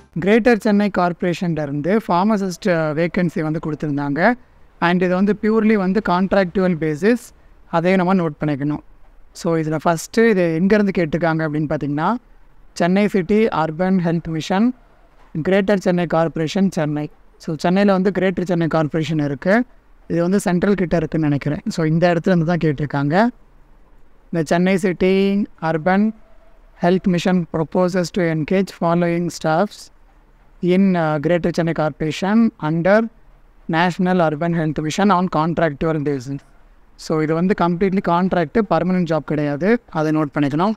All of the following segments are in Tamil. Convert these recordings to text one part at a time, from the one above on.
கிரேட்டர் சென்னை கார்ப்பரேஷன்லேருந்து ஃபார்மசிஸ்ட் வேக்கன்சி வந்து கொடுத்துருந்தாங்க. அண்ட் இது வந்து பியூர்லி வந்து கான்ட்ராக்டுவல் பேசிஸ், அதையும் நம்ம நோட் பண்ணிக்கணும். ஸோ இதில் ஃபஸ்ட்டு இது எங்கேருந்து கேட்டிருக்காங்க அப்படின்னு பார்த்திங்கன்னா, Chennai city urban health mission, greater Chennai corporation, Chennai. So சென்னையில் வந்து கிரேட்டர் சென்னை கார்ப்பரேஷன் இருக்குது. இது வந்து சென்ட்ரல் கிட்ட இருக்குதுன்னு நினைக்கிறேன். ஸோ இந்த இடத்துல இருந்து தான் கேட்டிருக்காங்க. இந்த Chennai city urban health mission proposes to engage following staffs in Greater Chennai Corporation under National Urban Health Mission on contractual basis. So இது வந்து கம்ப்ளீட்லி கான்ட்ராக்டு, பர்மனெண்ட் ஜாப் கிடையாது, அதை நோட் பண்ணிக்கணும்.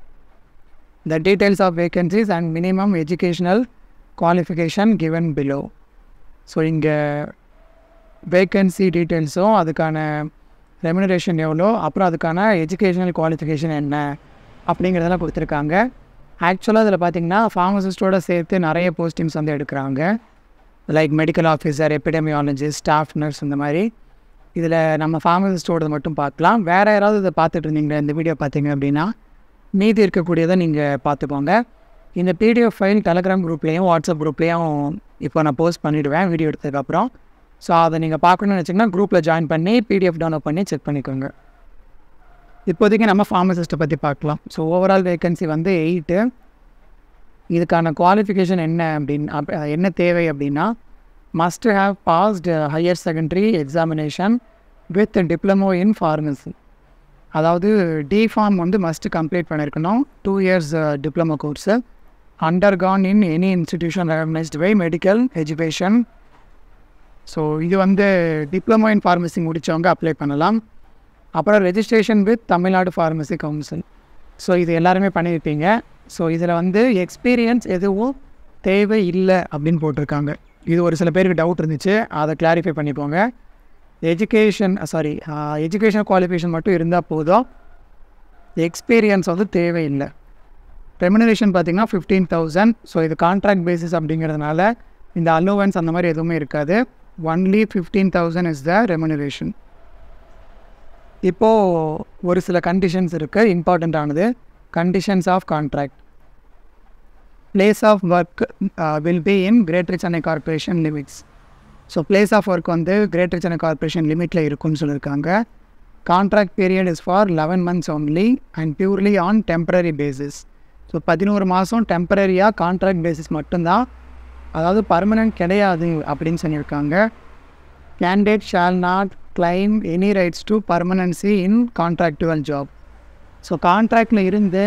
The details of vacancies and minimum educational qualification given below. So இங்கே வேக்கன்சி டீட்டெயில்ஸும் அதுக்கான ரெமுனரேஷன் எவ்வளோ, அப்புறம் அதுக்கான எஜுகேஷ்னல் குவாலிஃபிகேஷன் என்ன அப்படிங்கிறதெல்லாம் கொடுத்துருக்காங்க. ஆக்சுவலாக இதில் பார்த்திங்கன்னா ஃபார்மசிஸ்ட்டோடு சேர்த்து நிறைய போஸ்டிங்ஸ் வந்து எடுக்கிறாங்க. Like medical officer, epidemiologist, staff nurse, இந்த மாதிரி. இதில் நம்ம ஃபார்மசிஸ்ட்டோடது மட்டும் பார்க்கலாம். வேறு யாராவது இதை பார்த்துட்டு இருந்தீங்க இந்த வீடியோ பார்த்தீங்க அப்படின்னா மீதி இருக்கக்கூடியதை நீங்கள் பார்த்துக்கோங்க. இந்த பிடிஎஃப் ஃபைல் டெலகிராம் குரூப்லேயும் வாட்ஸ்அப் குரூப்லேயும் இப்போ நான் போஸ்ட் பண்ணிவிடுவேன் வீடியோ எடுத்ததுக்கப்புறம். ஸோ அதை நீங்கள் பார்க்கணுன்னு வச்சிங்கன்னா குரூப்பில் ஜாயின் பண்ணி பிடிஎஃப் டவுன்லோட் பண்ணி செக் பண்ணிக்கோங்க. இப்போதைக்கு நம்ம ஃபார்மசிஸ்ட்டை பற்றி பார்க்கலாம். ஸோ ஓவரால் வேக்கன்சி வந்து 8. இதுக்கான குவாலிஃபிகேஷன் என்ன தேவை அப்படின்னா, must have passed higher secondary examination with diploma in pharmacy. அதாவது டிஃபார்ம் வந்து மஸ்ட்டு கம்ப்ளீட் பண்ணியிருக்கணும். 2 years diploma course, undergone in any institution recognised by medical education. So இது வந்து டிப்ளமோ இன் ஃபார்மசி முடித்தவங்க அப்ளை பண்ணலாம். அப்புறம் registration with Tamil Nadu pharmacy council. So இது எல்லாருமே பண்ணியிருப்பீங்க. ஸோ இதில் வந்து எக்ஸ்பீரியன்ஸ் எதுவும் தேவை இல்லை அப்படின்னு போட்டிருக்காங்க. இது ஒரு சில பேருக்கு டவுட் இருந்துச்சு, அதை கிளாரிஃபை பண்ணிக்கோங்க. எஜுகேஷன் குவாலிஃபிகேஷன் மட்டும் இருந்தால் போதும், எக்ஸ்பீரியன்ஸ் வந்து தேவையில்லை. ரெமுனரேஷன் பார்த்திங்கன்னா 15,000. ஸோ இது கான்ட்ராக்ட் பேசிஸ் அப்படிங்கிறதுனால இந்த அலோவன்ஸ் அந்த மாதிரி எதுவுமே இருக்காது. Only 15,000 is the remuneration. இப்போது ஒரு சில கண்டிஷன்ஸ் இருக்குது, இம்பார்ட்டண்ட்டானது. Conditions of contract. Place of work will be in greater Chennai corporation limits. So place of work வந்து கிரேட்டர் சென்னை கார்ப்பரேஷன் லிமிட்டில் இருக்குன்னு சொல்லியிருக்காங்க. Contract period is for 11 months only and purely on temporary basis. So 11 மாதம் டெம்பரரியாக கான்ட்ராக்ட் பேசிஸ் மட்டும்தான், அதாவது பர்மனெண்ட் கிடையாது அப்படின்னு சொல்லியிருக்காங்க. Candidate shall not claim any rights to permanency in contractual job. So கான்ட்ராக்டில் இருந்து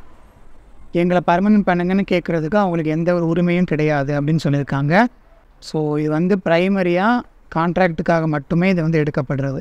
எங்களை பர்மனெண்ட் பண்ணுங்கன்னு கேட்குறதுக்கு அவங்களுக்கு எந்த ஒரு உரிமையும் கிடையாது அப்படின்னு சொல்லியிருக்காங்க. ஸோ இது வந்து ப்ரைமரியாக கான்ட்ராக்டுக்காக மட்டுமே இது வந்து எடுக்கப்படுறது.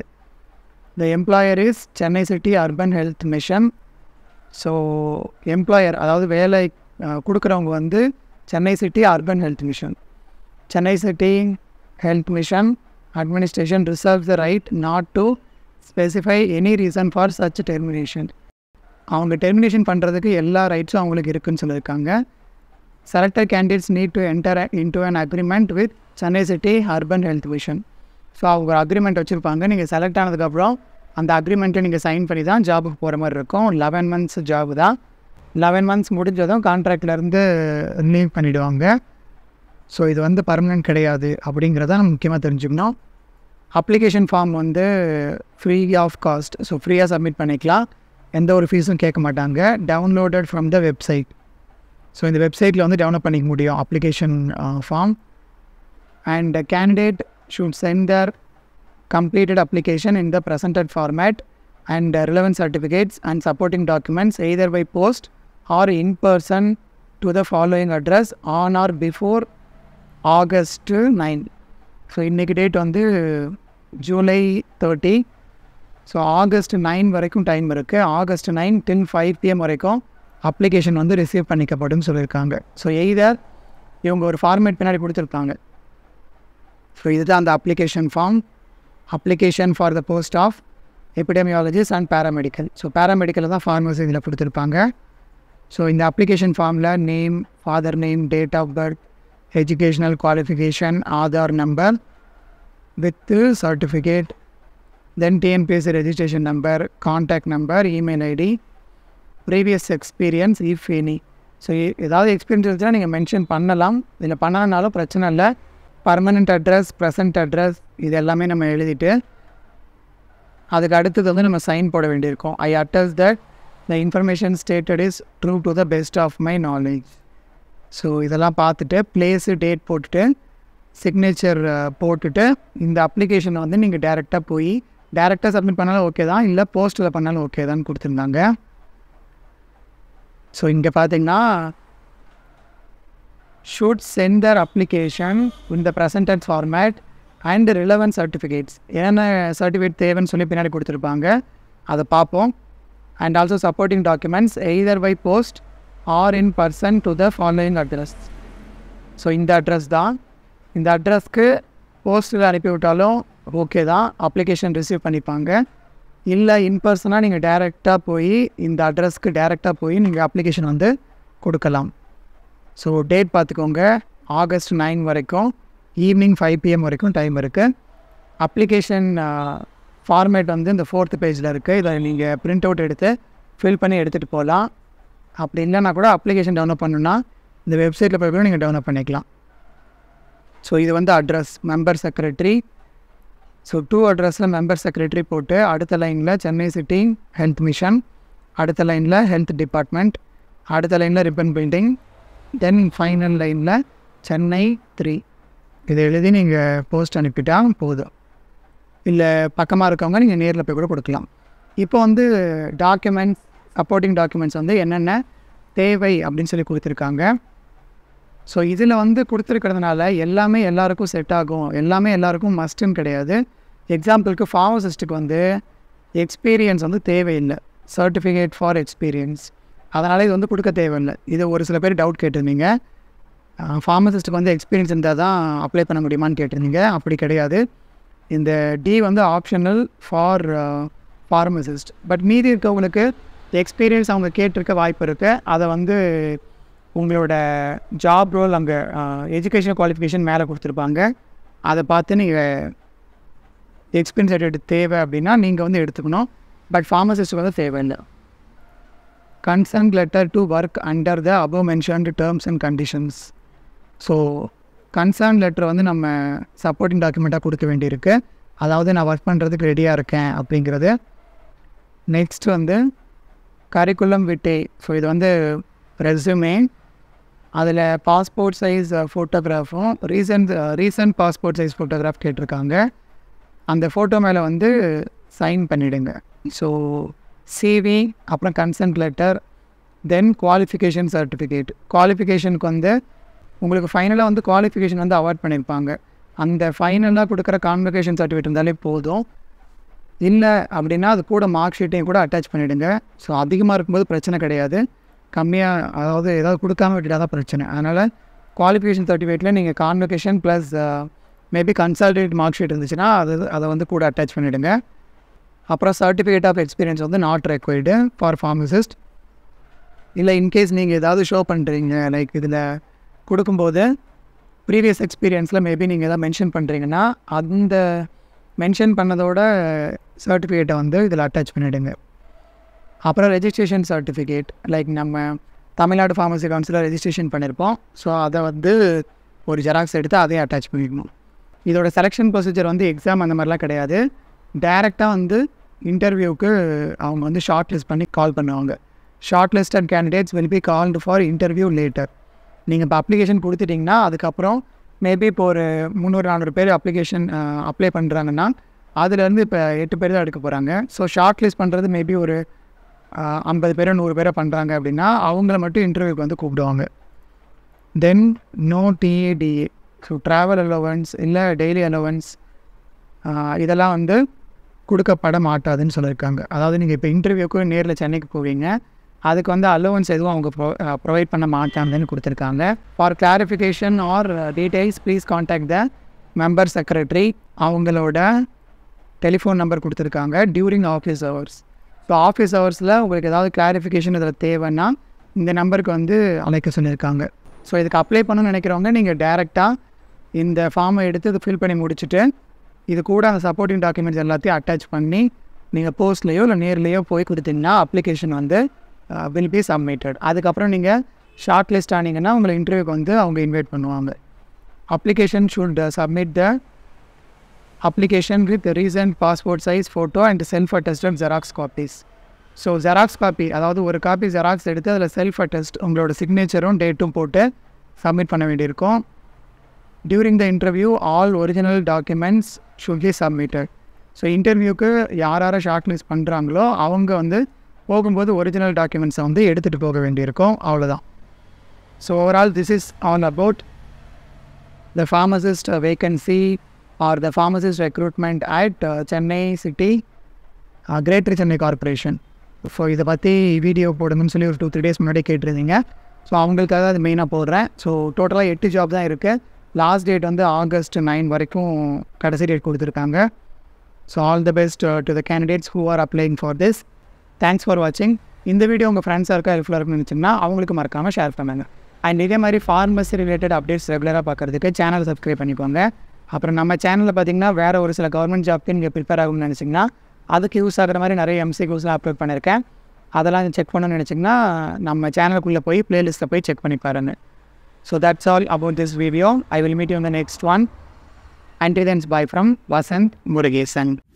The employer is Chennai city urban health mission. So employer அதாவது வேலை கொடுக்குறவங்க வந்து Chennai city urban health mission. Chennai city health mission administration reserves the right not to specify any reason for such termination. அவங்க டெர்மினேஷன் பண்ணுறதுக்கு எல்லா ரைட்ஸும் அவங்களுக்கு இருக்குதுன்னு சொல்லியிருக்காங்க. Selected candidates need to enter into an agreement with Chennai city urban health mission. So அவங்க ஒரு அக்ரிமெண்ட் வச்சுருப்பாங்க. நீங்கள் செலக்ட் ஆனதுக்கப்புறம் அந்த அக்ரிமெண்ட்டை நீங்கள் சைன் பண்ணி தான் ஜாபுக்கு போகிற மாதிரி இருக்கும். 11 months ஜாபு தான். 11 months முடிஞ்சதும் கான்ட்ராக்ட்லேருந்து லீவ் பண்ணிவிடுவாங்க. ஸோ இது வந்து பர்மனெண்ட் கிடையாது அப்படிங்கிறத நம்ம முக்கியமாக தெரிஞ்சுக்கணும். அப்ளிகேஷன் ஃபார்ம் வந்து ஃப்ரீ ஆஃப் காஸ்ட். ஸோ ஃப்ரீயாக சப்மிட் பண்ணிக்கலாம், எந்த ஒரு ஃபீஸும் கேட்க மாட்டாங்க. Downloaded from the website. So இந்த வெப்சைட்டில் வந்து டவுன்லோட் பண்ணிக்க முடியும் application form. And candidate should send their completed application in the presented format and relevant certificates and supporting documents either by post or in person to the following address on or before August 9. So இன்றைக்கி டேட் வந்து July 30. ஸோ August 9 வரைக்கும் டைம் இருக்குது. August 9 till 5 PM வரைக்கும் அப்ளிகேஷன் வந்து ரிசீவ் பண்ணிக்கப்படும் சொல்லியிருக்காங்க. ஸோ எய்தர் இவங்க ஒரு ஃபார்மேட் பின்னாடி கொடுத்துருக்காங்க. ஸோ இதுதான் அந்த application form. Application for the post of epidemiologist and paramedical. So பேராமெடிக்கலில் தான் ஃபார்மசி இதில் கொடுத்துருப்பாங்க. ஸோ இந்த அப்ளிகேஷன் ஃபார்மில் name, father name, date of birth, educational qualification, Aadhaar number with certificate, then TNPSC registration number, contact number, email ID, previous experience if any. So ஏதாவது எக்ஸ்பீரியன்ஸ் இருந்துச்சுன்னா நீங்கள் மென்ஷன் பண்ணலாம், இதில் பண்ணலனாலும் பிரச்சனை இல்லை. பர்மனெண்ட் அட்ரஸ், ப்ரெசன்ட் அட்ரஸ் இது எல்லாமே நம்ம எழுதிட்டு அதுக்கு அடுத்தது வந்து நம்ம சைன் போட வேண்டியிருக்கோம். I attest that the information stated is true to the best of my knowledge. So இதெல்லாம் பார்த்துட்டு ப்ளேஸு டேட் போட்டுட்டு சிக்னேச்சர் போட்டுட்டு இந்த அப்ளிகேஷனை வந்து நீங்கள் டேரெக்டாக சப்மிட் பண்ணாலும் ஓகே தான், இல்லை போஸ்ட்டில் பண்ணாலும் ஓகே தான் கொடுத்துருந்தாங்க. ஸோ இங்கே பார்த்தீங்கன்னா should send their application in the presented format and relevant certificates. என்னென்ன சர்டிஃபிகேட் தேவைன்னு சொல்லி பின்னாடி கொடுத்துருப்பாங்க, அதை பார்ப்போம். And also supporting documents either by post or in person to the following address. So இந்த அட்ரஸ் தான், இந்த அட்ரஸ்க்கு போஸ்ட்டில் அனுப்பிவிட்டாலும் ஓகே தான், அப்ளிகேஷன் ரிசீவ் பண்ணிப்பாங்க. இல்லை இன்பர்சனாக நீங்கள் டேரெக்டாக போய் இந்த அட்ரஸ்க்கு டேரெக்டாக போய் நீங்கள் அப்ளிகேஷன் வந்து கொடுக்கலாம். ஸோ டேட் பார்த்துக்கோங்க, ஆகஸ்ட் 9 வரைக்கும் ஈவினிங் 5 PM வரைக்கும் டைம் இருக்குது. அப்ளிகேஷன் ஃபார்மேட் வந்து இந்த 4th பேஜில் இருக்குது. இதை நீங்கள் பிரிண்ட் அவுட் எடுத்து ஃபில் பண்ணி எடுத்துகிட்டு போகலாம். அப்படி இல்லைனா கூட அப்ளிகேஷன் டவுன்லோட் பண்ணணுன்னா இந்த வெப்சைட்டில் போய் கூட நீங்கள் டவுன்லோட் பண்ணிக்கலாம். ஸோ இது வந்து அட்ரஸ் மெம்பர் செக்ரட்டரி. ஸோ 2 அட்ரஸில் மெம்பர் செக்ரட்டரி போட்டு அடுத்த லைனில் சென்னை சிட்டி ஹெல்த் மிஷன், அடுத்த லைனில் ஹெல்த் டிபார்ட்மெண்ட், அடுத்த லைனில் ரிப்பன் பெயிண்டிங், தென் ஃபைனல் லைனில் சென்னை 3. இதை எழுதி நீங்கள் போஸ்ட் அனுப்பிட்டால் போதும். இல்லை பக்கமாக இருக்கவங்க நீங்கள் நேரில் போய் கூட கொடுக்கலாம். இப்போ வந்து டாக்குமெண்ட்ஸ், சப்போர்ட்டிங் டாக்குமெண்ட்ஸ் வந்து என்னென்ன தேவை அப்படின்னு சொல்லி கொடுத்துருக்காங்க. ஸோ இதில் வந்து கொடுத்துருக்கிறதுனால எல்லாமே எல்லாருக்கும் செட் ஆகும், எல்லாமே எல்லாருக்கும் மஸ்ட்டுன்னு கிடையாது. எக்ஸாம்பிளுக்கு ஃபார்மசிஸ்ட்டுக்கு வந்து எக்ஸ்பீரியன்ஸ் வந்து தேவையில்லை, சர்டிஃபிகேட் ஃபார் எக்ஸ்பீரியன்ஸ், அதனால் இது வந்து கொடுக்க தேவையில்லை. இது ஒரு சில பேர் டவுட் கேட்டிருந்தீங்க, ஃபார்மசிஸ்ட்டுக்கு வந்து எக்ஸ்பீரியன்ஸ் இருந்தால் தான் அப்ளை பண்ண முடியுமான்னு கேட்டிருந்தீங்க. அப்படி கிடையாது. இந்த டி வந்து ஆப்ஷனல் ஃபார் ஃபார்மசிஸ்ட். பட் மீதி இருக்கவங்களுக்கு எக்ஸ்பீரியன்ஸ் அவங்க கேட்டிருக்க வாய்ப்பு இருக்குது. அதை வந்து உங்களோட ஜாப் ரோல் அங்கே எஜுகேஷன் குவாலிஃபிகேஷன் மேலே கொடுத்துருப்பாங்க, அதை பார்த்து நீங்கள் எக்ஸ்பீரியன்ஸ் சர்டிஃபிகேட் தேவை அப்படின்னா நீங்கள் வந்து எடுத்துக்கணும். பட் ஃபார்மசிஸ்ட்டுக்கு வந்து தேவையில்லை. Concern letter to work under the above mentioned terms and conditions. So concern letter வந்து நம்ம சப்போர்ட்டிங் டாக்குமெண்ட்டாக கொடுக்க வேண்டியிருக்கு, அதாவது நான் ஒர்க் பண்ணுறதுக்கு ரெடியாக இருக்கேன் அப்படிங்கிறது. நெக்ஸ்ட் வந்து கரிக்குலம் விட்டே. ஸோ இது வந்து ரெஸ்யூமே, அதில் பாஸ்போர்ட் சைஸ் ஃபோட்டோகிராஃபும் ரீசன்ட் பாஸ்போர்ட் சைஸ் ஃபோட்டோகிராஃப் கேட்டிருக்காங்க. அந்த ஃபோட்டோ மேலே வந்து சைன் பண்ணிவிடுங்க. ஸோ சிவி, அப்புறம் consent letter, then qualification certificate. குவாலிஃபிகேஷனுக்கு வந்து உங்களுக்கு ஃபைனலாக வந்து குவாலிஃபிகேஷன் வந்து அவார்ட் பண்ணியிருப்பாங்க, அந்த ஃபைனலாக கொடுக்குற கான்வகேஷன் சர்டிஃபிகேட் இருந்தாலே போதும். இல்லை அப்படின்னா அது கூட மார்க் ஷீட்டையும் கூட அட்டாச் பண்ணிவிடுங்க. ஸோ அதிகமாக இருக்கும்போது பிரச்சனை கிடையாது, கம்மியாக அதாவது ஏதாவது கொடுக்காம விட்டுட்டால் தான் பிரச்சனை. அதனால் குவாலிஃபிகேஷன் சர்டிஃபிகேட்டில் நீங்கள் convocation plus maybe consolidated mark sheet இருந்துச்சுன்னா அதை வந்து கூட அட்டாச் பண்ணிவிடுங்க. அப்புறம் சர்டிஃபிகேட் ஆஃப் எக்ஸ்பீரியன்ஸ் வந்து நாட் ரெக்வயர்டு ஃபார் ஃபார்மசிஸ்ட். இல்லை இன்கேஸ் நீங்கள் ஏதாவது ஷோ பண்ணுறீங்க, லைக் இதில் கொடுக்கும்போது ப்ரீவியஸ் எக்ஸ்பீரியன்ஸில் மேபி நீங்கள் எதாவது மென்ஷன் பண்ணுறீங்கன்னா அந்த மென்ஷன் பண்ணதோட சர்டிஃபிகேட்டை வந்து இதில் அட்டாச் பண்ணிவிடுங்க. அப்புறம் ரெஜிஸ்ட்ரேஷன் சர்டிஃபிகேட், லைக் நம்ம தமிழ்நாடு ஃபார்மசி கவுன்சிலில் ரெஜிஸ்ட்ரேஷன் பண்ணியிருப்போம், ஸோ அதை வந்து ஒரு ஜெராக்ஸ் எடுத்து அதையும் அட்டாச் பண்ணிக்கணும். இதோட செலெக்ஷன் ப்ரொசீஜர் வந்து எக்ஸாம் அந்த மாதிரிலாம் கிடையாது, டைரெக்டாக வந்து இன்டர்வியூவுக்கு அவங்க வந்து ஷார்ட் லிஸ்ட் பண்ணி கால் பண்ணுவாங்க. Short listed candidates will be called for interview later. நீங்கள் இப்போ அப்ளிகேஷன் கொடுத்துட்டிங்கன்னா அதுக்கப்புறம் மேபி இப்போ ஒரு 300-400 பேர் அப்ளிகேஷன் அப்ளை பண்ணுறாங்கன்னா அதுலேருந்து இப்போ 8 பேர் தான் எடுக்க போகிறாங்க. ஸோ ஷார்ட் லிஸ்ட் பண்ணுறது மேபி ஒரு 50 பேரோ 100 பேரோ பண்ணுறாங்க அப்படின்னா அவங்கள மட்டும் இன்டர்வியூக்கு வந்து கூப்பிடுவாங்க. Then no TA DA, so travel allowance இல்லை டெய்லி அலோவன்ஸ் இதெல்லாம் வந்து கொடுக்கப்பட மாட்டாதுன்னு சொல்லியிருக்காங்க. அதாவது நீங்கள் இப்போ இன்டர்வியூக்கு நேரில் சென்னைக்கு போவீங்க, அதுக்கு வந்து அலோவன்ஸ் எதுவும் அவங்க ப்ரொவைட் பண்ண மாட்டாங்கன்னு கொடுத்துருக்காங்க. For clarification or details please contact the member secretary. அவங்களோட டெலிஃபோன் நம்பர் கொடுத்துருக்காங்க during office hours. So office ஹவர்ஸில் உங்களுக்கு ஏதாவது கிளாரிஃபிகேஷன் இதில் தேவைன்னா இந்த நம்பருக்கு வந்து அழைக்க சொல்லியிருக்காங்க. ஸோ இதுக்கு அப்ளை பண்ணணும்னு நினைக்கிறவங்க நீங்கள் டேரெக்டாக இந்த ஃபார்மை எடுத்து இது ஃபில் பண்ணி முடிச்சுட்டு இது கூட அந்த சப்போர்ட்டிங் டாக்குமெண்ட்ஸ் எல்லாத்தையும் அட்டாச் பண்ணி நீங்கள் போஸ்ட்லேயோ இல்லை நேர்லேயோ போய் கொடுத்தீங்கன்னா அப்ளிகேஷன் வந்து வில் பி சப்மிட்டட். அதுக்கப்புறம் நீங்கள் ஷார்ட் லிஸ்ட் ஆனீங்கன்னா உங்களை இன்டர்வியூக்கு வந்து அவங்க இன்வைட் பண்ணுவாங்க. Application should submit the application with recent passport size photo and self attested xerox copies. So xerox copy, அதாவது ஒரு காப்பி ஜெராக்ஸ் எடுத்து அதில் செல்ஃப் அட்டஸ்ட் உங்களோட சிக்னேச்சரும் டேட்டும் போட்டு சப்மிட் பண்ண வேண்டியிருக்கும். During the interview all original documents should be submitted. So இன்டர்வியூக்கு யார் யாரை ஷார்ட் லிஸ்ட் பண்ணுறாங்களோ அவங்க வந்து போகும்போது ஒரிஜினல் டாக்குமெண்ட்ஸை வந்து எடுத்துகிட்டு போக வேண்டியிருக்கும். அவ்வளோதான். So overall this is all about the pharmacist vacancy or the pharmacist recruitment at Chennai city greater Chennai corporation. So இதை பற்றி வீடியோ போடுங்கன்னு சொல்லி ஒரு 2-3 days முன்னாடி கேட்டிருந்தீங்க. ஸோ அவங்களுக்காக அது மெயினாக போடுறேன். ஸோ டோட்டலாக 8 ஜாப் தான் இருக்குது. லாஸ்ட் டேட் வந்து August 9 வரைக்கும் கடைசி டேட் கொடுத்துருக்காங்க. So all the best to the candidates who are applying for this. Thanks for வாட்சிங். இந்த வீடியோ உங்கள் ஃப்ரெண்ட்ஸாக இருக்கா ஹெல்ப்ஃபுல்லாக இருக்குன்னு நினச்சிங்கன்னா அவங்களுக்கு மறக்காமல் ஷேர் பண்ணுங்கள். அண்ட் இதே மாதிரி ஃபார்மசி ரிலேட்டட் அப்டேட்ஸ் ரெகுலராக பார்க்குறதுக்கு சேனல் சப்ஸ்கிரைப் பண்ணிக்கோங்க. அப்புறம் நம்ம சேனலில் பார்த்தீங்கன்னா வேறு ஒரு சில கவர்மெண்ட் ஜாப்க்கு நீங்கள் ப்ரிப்பேர் ஆகும்னு நினச்சிங்கன்னா அதுக்கு யூஸ் ஆகிற மாதிரி நிறைய MCQஸ்லாம் அப்லோட் பண்ணியிருக்கேன். அதெல்லாம் செக் பண்ணணும்னு நினச்சிங்கன்னா நம்ம சேனலுக்குள்ளே போய் ப்ளேலிஸ்ட்டில் போய் செக் பண்ணி பாருங்கள். So that's all about this video. I will meet you in the next one. Until then, bye from Vasant Murugesan.